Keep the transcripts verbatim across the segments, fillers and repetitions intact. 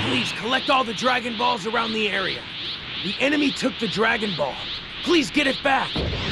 Please collect all the Dragon Balls around the area. The enemy took the Dragon Ball. Please get it back.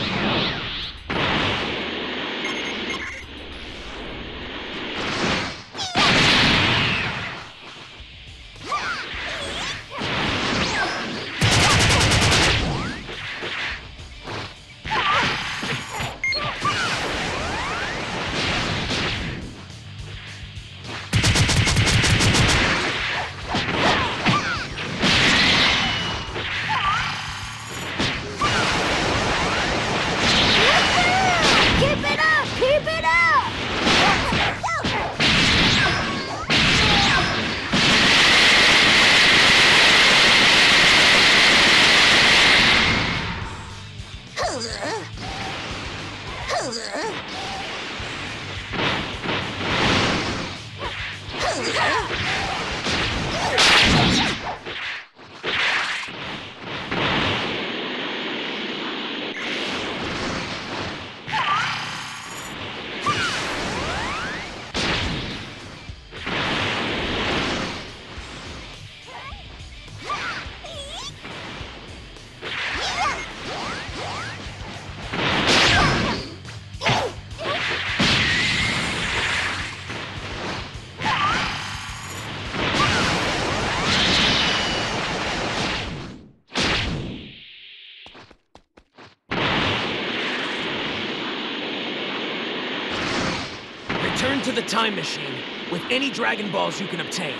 Return to the time machine with any Dragon Balls you can obtain.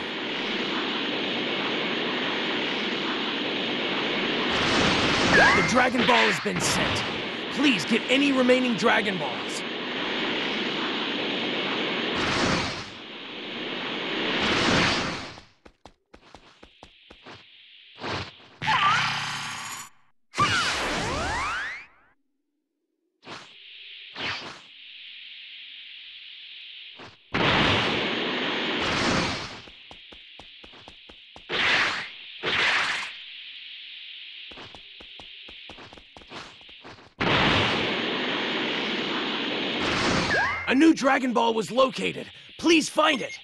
The Dragon Ball has been sent. Please get any remaining Dragon Balls. A new Dragon Ball was located. Please find it.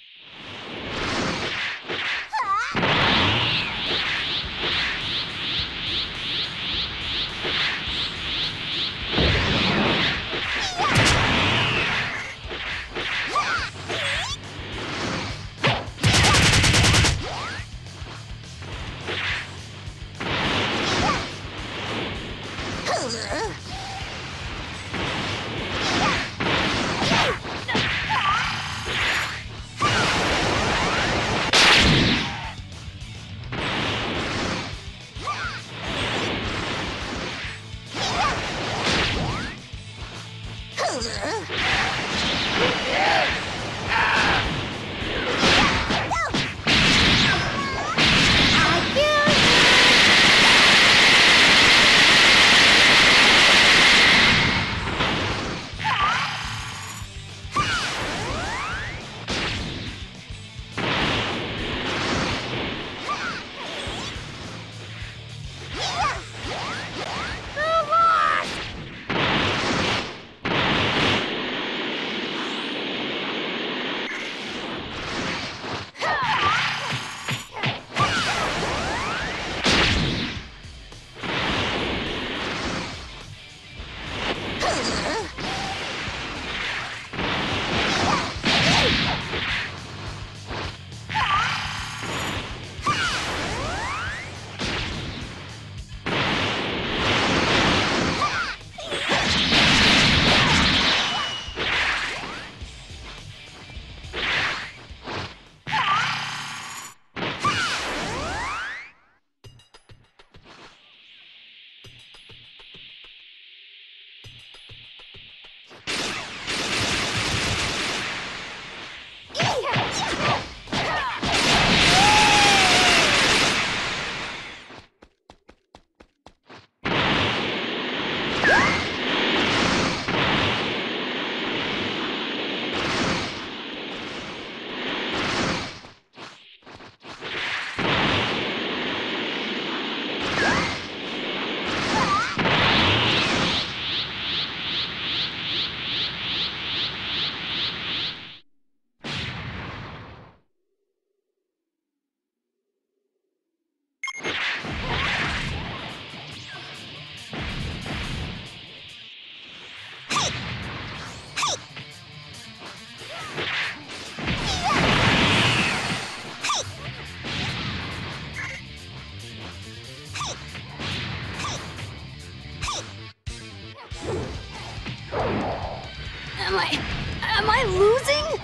Am I... am I losing?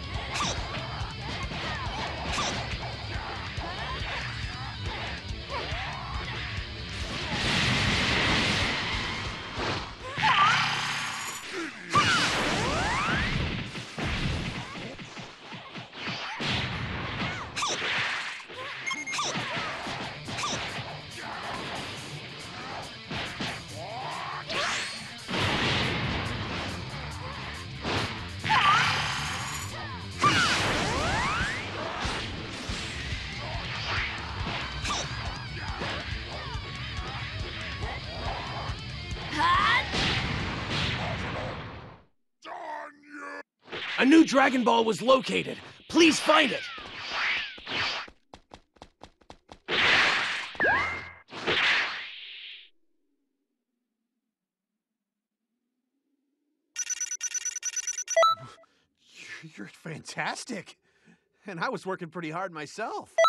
A new Dragon Ball was located. Please find it. You're fantastic. And I was working pretty hard myself.